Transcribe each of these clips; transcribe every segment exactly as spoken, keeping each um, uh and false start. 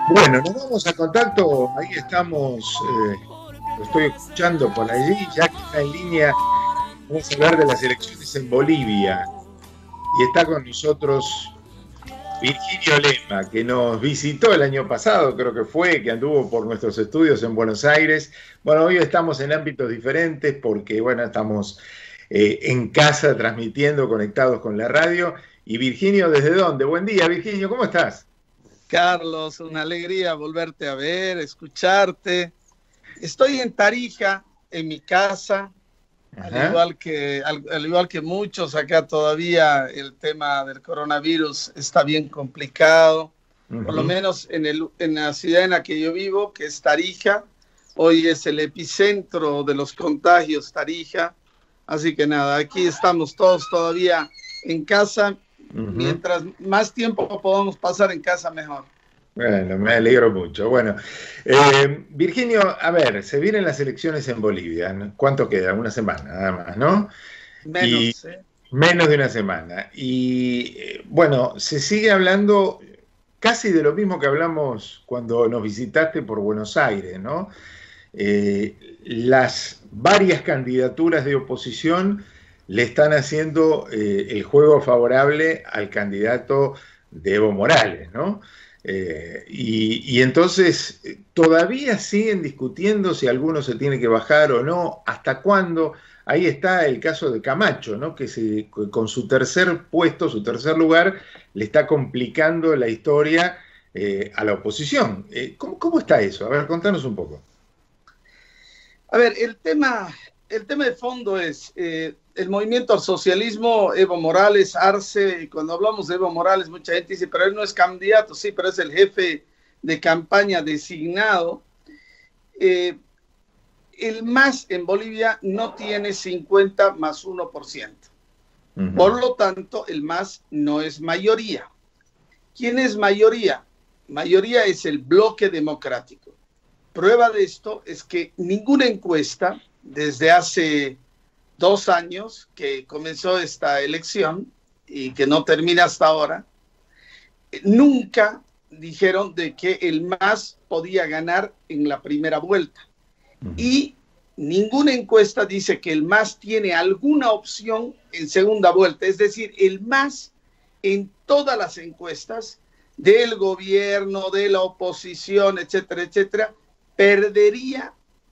Bueno, nos vamos a contacto, ahí estamos, eh, lo estoy escuchando por allí, ya que está en línea, vamos a hablar de las elecciones en Bolivia. Y está con nosotros Virginio Lema, que nos visitó el año pasado, creo que fue, que anduvo por nuestros estudios en Buenos Aires. Bueno, hoy estamos en ámbitos diferentes porque, bueno, estamos eh, en casa transmitiendo, conectados con la radio. Y Virginio, ¿desde dónde? Buen día, Virginio, ¿cómo estás? Carlos, una alegría volverte a ver, escucharte. Estoy en Tarija, en mi casa, al Ajá. igual que, al, al igual que muchos acá todavía el tema del coronavirus está bien complicado. Por lo Uh-huh. menos en, el, en la ciudad en la que yo vivo, que es Tarija, hoy es el epicentro de los contagios, Tarija. Así que nada, aquí estamos todos todavía en casa. Uh-huh. Mientras más tiempo podamos pasar en casa, mejor. Bueno, me alegro mucho. Bueno, eh, Virginio, a ver, se vienen las elecciones en Bolivia, ¿no? ¿Cuánto queda? Una semana, nada más, ¿no? Y Menos, ¿eh? menos de una semana. Y eh, bueno, se sigue hablando casi de lo mismo que hablamos cuando nos visitaste por Buenos Aires, ¿no? Eh, las varias candidaturas de oposición le están haciendo eh, el juego favorable al candidato de Evo Morales, ¿no? Eh, y, y entonces eh, todavía siguen discutiendo si alguno se tiene que bajar o no, hasta cuándo. Ahí está el caso de Camacho, ¿no? Que se, con su tercer puesto, su tercer lugar, le está complicando la historia eh, a la oposición. Eh, ¿cómo, ¿Cómo está eso? A ver, contanos un poco. A ver, el tema, el tema de fondo es eh, el movimiento al socialismo, Evo Morales, Arce. Y cuando hablamos de Evo Morales, mucha gente dice, pero él no es candidato, sí, pero es el jefe de campaña designado. Eh, el MAS en Bolivia no tiene cincuenta más uno por ciento. Uh-huh. Por lo tanto, el MAS no es mayoría. ¿Quién es mayoría? Mayoría es el bloque democrático. Prueba de esto es que ninguna encuesta desde hace dos años que comenzó esta elección y que no termina hasta ahora, nunca dijeron de que el MAS podía ganar en la primera vuelta. Uh-huh. Y ninguna encuesta dice que el MAS tiene alguna opción en segunda vuelta. Es decir, el MAS en todas las encuestas del gobierno, de la oposición, etcétera, etcétera, perdería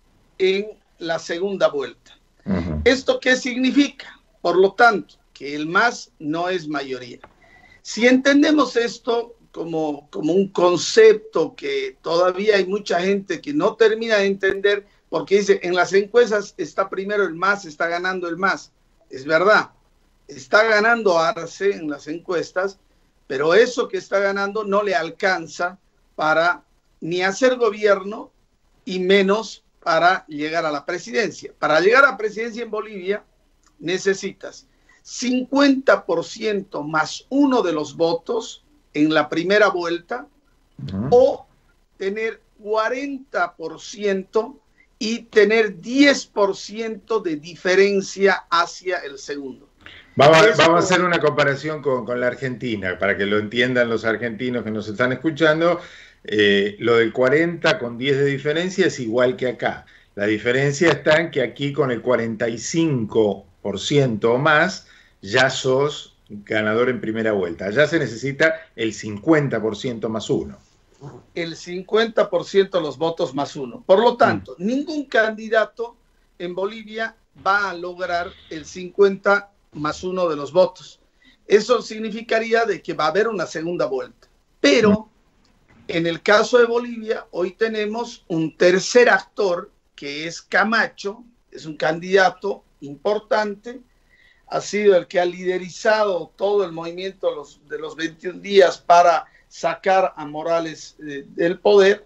en la segunda vuelta. Uh-huh. ¿Esto qué significa? Por lo tanto, que el MAS no es mayoría. Si entendemos esto como, como un concepto que todavía hay mucha gente que no termina de entender, porque dice, en las encuestas está primero el MAS, está ganando el MAS. Es verdad, está ganando Arce en las encuestas, pero eso que está ganando no le alcanza para ni hacer gobierno y menos para llegar a la presidencia. Para llegar a la presidencia en Bolivia necesitas cincuenta por ciento más uno de los votos en la primera vuelta uh-huh. o tener cuarenta por ciento y tener diez por ciento de diferencia hacia el segundo. Vamos, a, vamos a hacer una comparación con, con la Argentina, para que lo entiendan los argentinos que nos están escuchando. Eh, lo del cuarenta con diez de diferencia es igual que acá. La diferencia está en que aquí con el cuarenta y cinco por ciento o más ya sos ganador en primera vuelta. Allá se necesita el cincuenta por ciento más uno. El cincuenta por ciento de los votos más uno. Por lo tanto, mm. ningún candidato en Bolivia va a lograr el cincuenta más uno de los votos. Eso significaría de que va a haber una segunda vuelta. Pero mm. en el caso de Bolivia, hoy tenemos un tercer actor que es Camacho, es un candidato importante, ha sido el que ha liderizado todo el movimiento de los, de los veintiún días para sacar a Morales eh, del poder,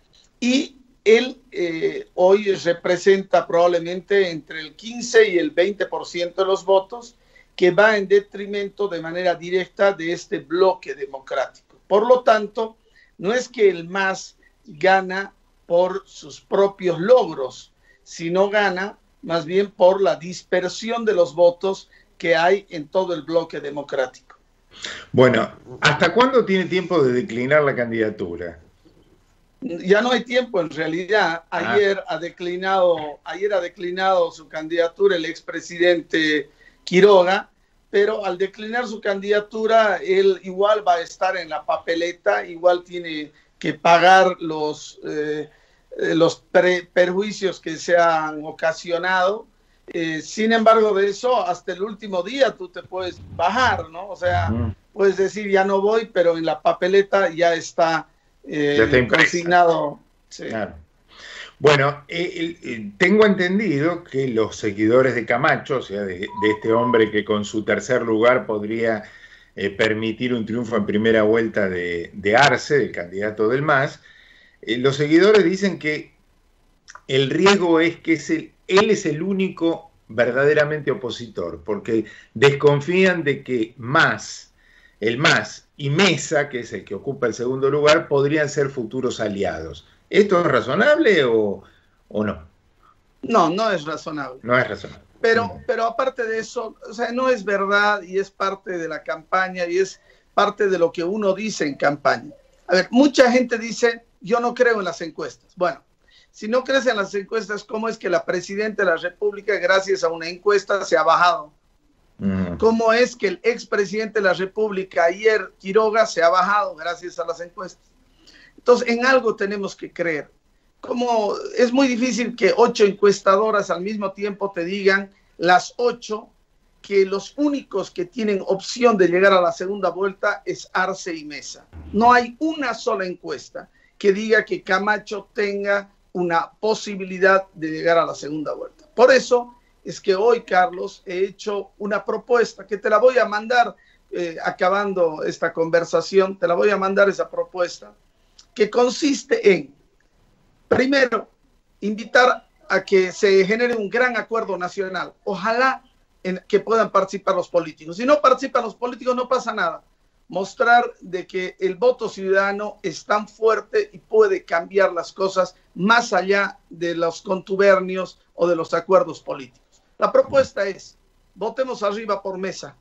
y él eh, hoy representa probablemente entre el quince y el veinte por ciento de los votos, que va en detrimento de manera directa de este bloque democrático. Por lo tanto, no es que el MAS gana por sus propios logros, sino gana más bien por la dispersión de los votos que hay en todo el bloque democrático. Bueno, ¿hasta cuándo tiene tiempo de declinar la candidatura? Ya no hay tiempo, en realidad. Ayer ah. ha declinado, ayer ha declinado su candidatura el expresidente Quiroga, pero al declinar su candidatura, él igual va a estar en la papeleta, igual tiene que pagar los, eh, los pre, perjuicios que se han ocasionado. Eh, sin embargo, de eso, hasta el último día tú te puedes bajar, ¿no? O sea, mm. puedes decir, ya no voy, pero en la papeleta ya está, eh, ya está consignado. Sí. Claro. Bueno, eh, eh, tengo entendido que los seguidores de Camacho, o sea, de, de este hombre que con su tercer lugar podría eh, permitir un triunfo en primera vuelta de, de Arce, del candidato del M A S, eh, los seguidores dicen que el riesgo es que es el, él es el único verdaderamente opositor, porque desconfían de que M A S, el M A S y Mesa, que es el que ocupa el segundo lugar, podrían ser futuros aliados. ¿Esto es razonable o, o no? No, no es razonable. No es razonable. Pero, no. pero aparte de eso, o sea, no es verdad y es parte de la campaña y es parte de lo que uno dice en campaña. A ver, mucha gente dice, yo no creo en las encuestas. Bueno, si no crees en las encuestas, ¿cómo es que la presidenta de la República, gracias a una encuesta, se ha bajado? Uh-huh. ¿Cómo es que el expresidente de la República, ayer, Quiroga, se ha bajado gracias a las encuestas? Entonces, en algo tenemos que creer. Como es muy difícil que ocho encuestadoras al mismo tiempo te digan, las ocho, que los únicos que tienen opción de llegar a la segunda vuelta es Arce y Mesa. No hay una sola encuesta que diga que Camacho tenga una posibilidad de llegar a la segunda vuelta. Por eso es que hoy, Carlos, he hecho una propuesta que te la voy a mandar, eh, acabando esta conversación, te la voy a mandar esa propuesta, que consiste en, primero, invitar a que se genere un gran acuerdo nacional. Ojalá en que puedan participar los políticos. Si no participan los políticos, no pasa nada. Mostrar de que el voto ciudadano es tan fuerte y puede cambiar las cosas más allá de los contubernios o de los acuerdos políticos. La propuesta es, votemos arriba por Mesa.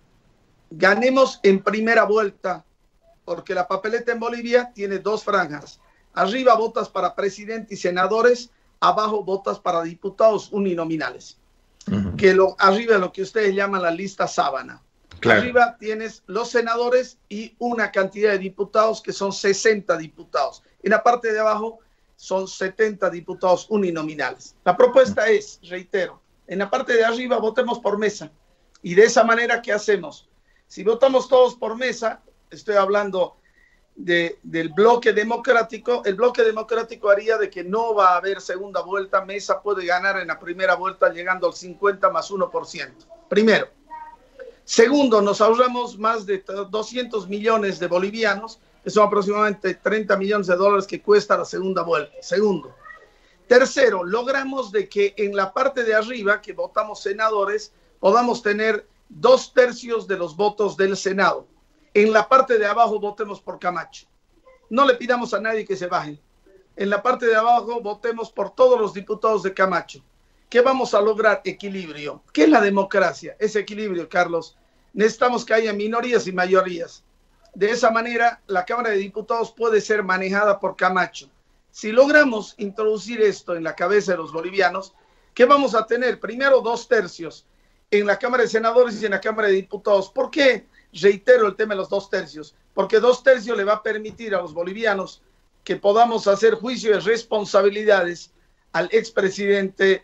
Ganemos en primera vuelta, porque la papeleta en Bolivia tiene dos franjas. Arriba votas para presidente y senadores, abajo votas para diputados uninominales. Uh-huh. Que lo, arriba es lo que ustedes llaman la lista sábana. Claro. Arriba tienes los senadores y una cantidad de diputados que son sesenta diputados. En la parte de abajo son setenta diputados uninominales. La propuesta uh-huh. es, reitero, en la parte de arriba votemos por Mesa. Y de esa manera, ¿qué hacemos? Si votamos todos por Mesa, estoy hablando de, del bloque democrático, el bloque democrático haría de que no va a haber segunda vuelta. Mesa puede ganar en la primera vuelta llegando al cincuenta más uno por ciento. Primero. Segundo, nos ahorramos más de doscientos millones de bolivianos, que son aproximadamente treinta millones de dólares que cuesta la segunda vuelta. Segundo. Tercero, logramos de que en la parte de arriba, que votamos senadores, podamos tener dos tercios de los votos del Senado. En la parte de abajo votemos por Camacho. No le pidamos a nadie que se baje. En la parte de abajo votemos por todos los diputados de Camacho. ¿Qué vamos a lograr? Equilibrio. ¿Qué es la democracia? Es equilibrio, Carlos. Necesitamos que haya minorías y mayorías. De esa manera, la Cámara de Diputados puede ser manejada por Camacho. Si logramos introducir esto en la cabeza de los bolivianos, ¿qué vamos a tener? Primero, dos tercios en la Cámara de Senadores y en la Cámara de Diputados. ¿Por qué reitero el tema de los dos tercios? Porque dos tercios le va a permitir a los bolivianos que podamos hacer juicio de responsabilidades al expresidente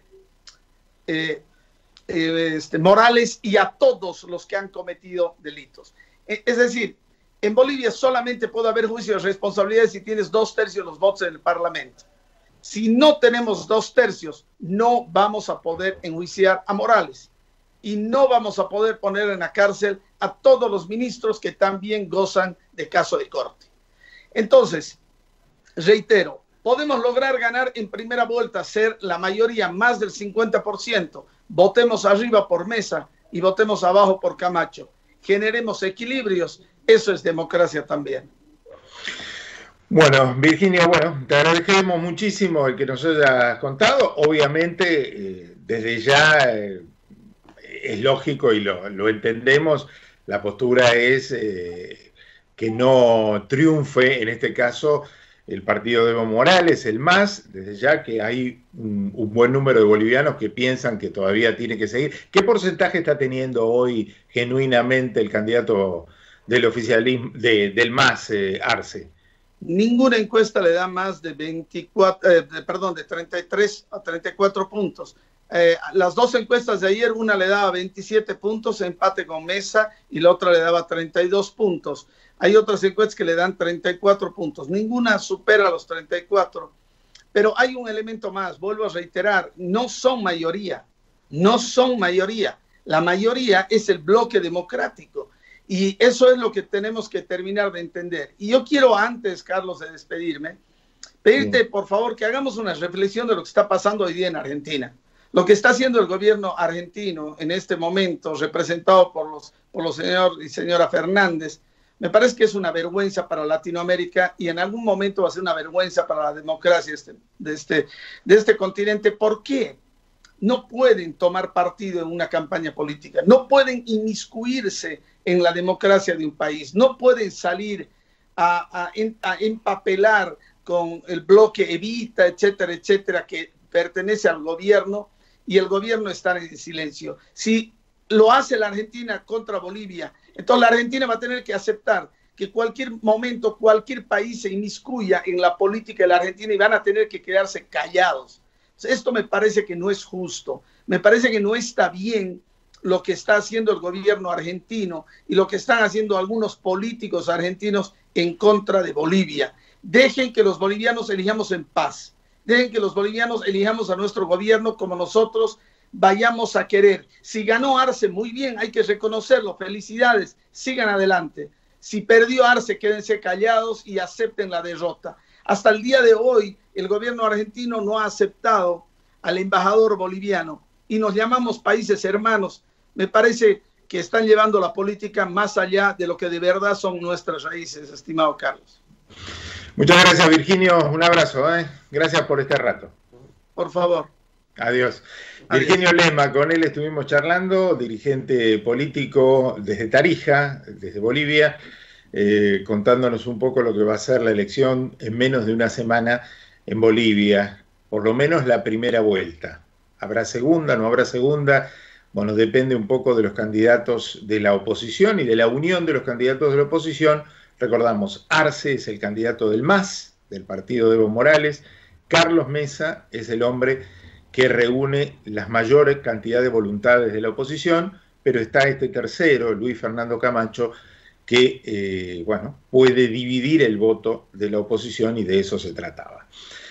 eh, eh, este, Morales y a todos los que han cometido delitos. Eh, es decir, en Bolivia solamente puede haber juicio de responsabilidades si tienes dos tercios de los votos en el Parlamento. Si no tenemos dos tercios, no vamos a poder enjuiciar a Morales. Y no vamos a poder poner en la cárcel a todos los ministros que también gozan de caso de corte. Entonces, reitero, podemos lograr ganar en primera vuelta, ser la mayoría, más del cincuenta por ciento. Votemos arriba por Mesa y votemos abajo por Camacho. Generemos equilibrios. Eso es democracia también. Bueno, Virginia, bueno, te agradecemos muchísimo el que nos hayas contado. Obviamente, eh, desde ya... Eh, es lógico y lo, lo entendemos, la postura es eh, que no triunfe, en este caso, el partido de Evo Morales, el MAS, desde ya que hay un, un buen número de bolivianos que piensan que todavía tiene que seguir. ¿Qué porcentaje está teniendo hoy genuinamente el candidato del oficialismo, de, del MAS, eh, Arce? Ninguna encuesta le da más de veinticuatro, eh, de, perdón, de treinta y tres a treinta y cuatro puntos. Eh, las dos encuestas de ayer, una le daba veintisiete puntos, empate con Mesa, y la otra le daba treinta y dos puntos. Hay otras encuestas que le dan treinta y cuatro puntos. Ninguna supera los treinta y cuatro. Pero hay un elemento más, vuelvo a reiterar, no son mayoría, no son mayoría. La mayoría es el bloque democrático. Y eso es lo que tenemos que terminar de entender. Y yo quiero, antes, Carlos, de despedirme, pedirte, sí, por favor, que hagamos una reflexión de lo que está pasando hoy día en Argentina. Lo que está haciendo el gobierno argentino en este momento, representado por los, por los señor y señora Fernández, me parece que es una vergüenza para Latinoamérica y en algún momento va a ser una vergüenza para la democracia este, de, este, de este continente. ¿Por qué? No pueden tomar partido en una campaña política, no pueden inmiscuirse en la democracia de un país, no pueden salir a, a, a empapelar con el bloque Evita, etcétera, etcétera, que pertenece al gobierno, y el gobierno está en silencio. Si lo hace la Argentina contra Bolivia, entonces la Argentina va a tener que aceptar que cualquier momento, cualquier país se inmiscuya en la política de la Argentina y van a tener que quedarse callados. Esto me parece que no es justo, me parece que no está bien lo que está haciendo el gobierno argentino y lo que están haciendo algunos políticos argentinos en contra de Bolivia. Dejen que los bolivianos elijamos en paz, dejen que los bolivianos elijamos a nuestro gobierno como nosotros vayamos a querer. Si ganó Arce, muy bien, hay que reconocerlo, felicidades, sigan adelante. Si perdió Arce, quédense callados y acepten la derrota. Hasta el día de hoy, el gobierno argentino no ha aceptado al embajador boliviano y nos llamamos países hermanos. Me parece que están llevando la política más allá de lo que de verdad son nuestras raíces, estimado Carlos. Muchas gracias, Virginio. Un abrazo. ¿eh? Gracias por este rato. Por favor. Adiós. Adiós. Virginio Lema, con él estuvimos charlando, dirigente político desde Tarija, desde Bolivia, eh, contándonos un poco lo que va a ser la elección en menos de una semana en Bolivia, por lo menos la primera vuelta. ¿Habrá segunda, no habrá segunda? Bueno, depende un poco de los candidatos de la oposición y de la unión de los candidatos de la oposición. Recordamos, Arce es el candidato del MAS, del partido de Evo Morales. Carlos Mesa es el hombre que reúne las mayores cantidades de voluntades de la oposición, pero está este tercero, Luis Fernando Camacho, que, eh, bueno, puede dividir el voto de la oposición y de eso se trataba.